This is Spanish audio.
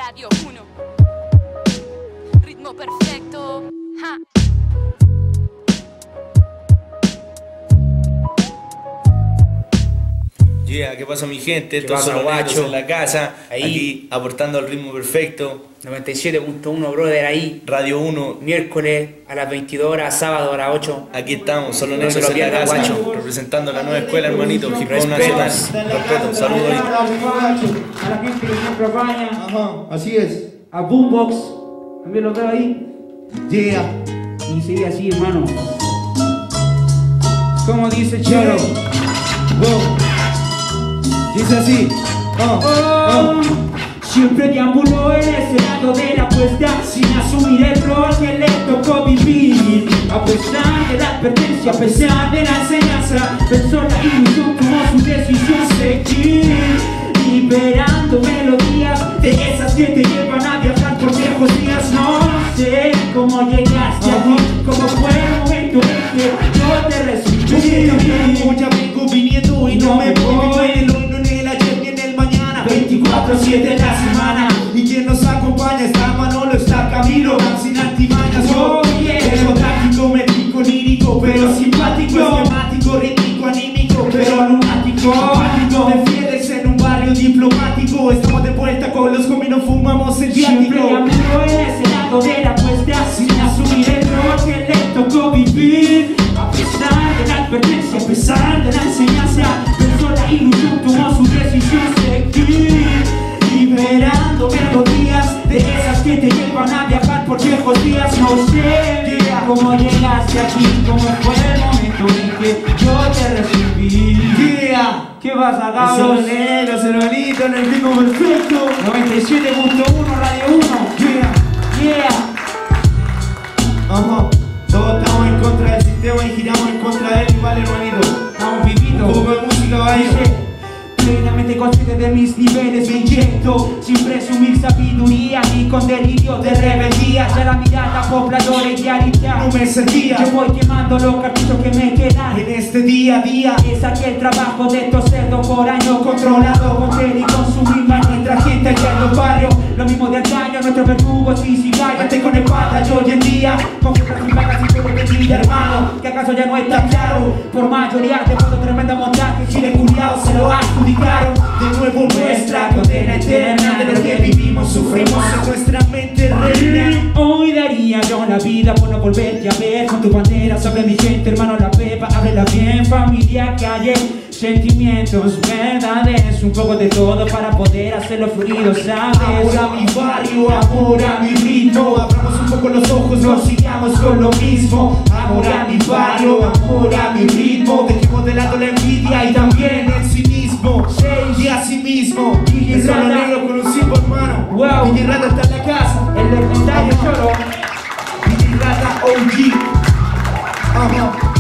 Radio 1. Ritmo perfecto. Ja. Yeah, ¿qué pasa mi gente? ¿Qué Estos pasa, son los guacho? negros en la casa, Ahí. aquí aportando al ritmo perfecto. 97.1, brother, ahí. Radio 1, Miércoles a las 22 horas, sábado a las 8. aquí estamos, son los No negros se lo en la pierdan, casa, guacho. representando la nueva escuela, hermanito, hip hop Respeto. nacional. Respeto, saludos ahí. A la gente que nos acompaña, Ajá, así es. a Boombox, también lo veo ahí. Yeah. Y sigue así, hermano. Como dice Cholo. Wow. Dice así. Siempre deambuló en ese lado de la apuesta, sin asumir el rol que le tocó vivir. A pesar de la advertencia, a pesar de la enseñanza, pensó la ilusión, tomó su decisión, seguir. Liberando melodías de esas que te llevan a viajar por viejos días. No sé cómo llegaste aquí, cómo fue el momento en que yo te recibí. Ya vengo viniendo y no me voy. En el hoy, no en el ayer ni en el mañana. 24/7 en la semana. Y quien nos acompaña está Manolo, está Camilo, sin antimañas. Oh, yeah. Pero táctico, métrico, lírico, pero simpático, esquemático, rítmico, anímico, pero lunático. Apático, de fieles en un barrio diplomático. Estamos de vuelta con los cominos, fumamos el Siempre viático. deambuló en ese lado de la apuesta, sin asumir el rol que le tocó vivir. A pesar de la advertencia, a pesar de la enseñanza, pensó la ilusión, tomó su decisión, seguir. Liberando melodías de esas que te llevan a viajar por viejos días. No sé cómo llegaste aquí, cómo fue el momento en que yo te recibí. Yeah. ¿Qué vas a dar? Son negros, hermanito, en el ritmo perfecto. 97.1 Radio 1. Yeah. Ajá. Todos estamos en contra del sistema y giramos en contra de él igual, hermanito. Estamos vivitos. Un poco de música, vaya. Dice, plenamente consciente de mis niveles me inyecto, sin presumir sabiduría ni con delirio de rebeldía. Ya la mirada pobladora y claridad No me servía yo voy quemando los cartuchos que me quedan. en este día a día. Es aquel trabajo de estos cerdos por año, controlado con y consumir a nuestra gente allá en los barrios. Lo mismo de antaño, nuestros verdugos y cigarros con espada y hoy en día con fuerzas y placas y todo de vida, hermano. Que acaso ya no está claro, por mayoría de fotos tremenda montaje, si de culiados se lo adjudicaron. De nuevo nuestra condena eterna de lo que vivimos, sufrimos en nuestra mente reina. Hoy daría yo la vida por no volverte a ver con tu bandera sobre mi gente, hermano, la pepa, ábrela bien, familia, calle, sentimientos verdaderos, un poco de todo para poder hacerlo fluido, ¿sabes? Amor a mi barrio, amor a mi ritmo. Abramos un poco los ojos, no sigamos con lo mismo. Amor a mi barrio, amor a mi ritmo. Dejemos de lado la envidia y también el cinismo. Y así mismo, DJ es solo Rata. negro con un simple hermano. Wow. DJ Rata está en la casa. El legendario Cholo. DJ Rata OG. Ajá.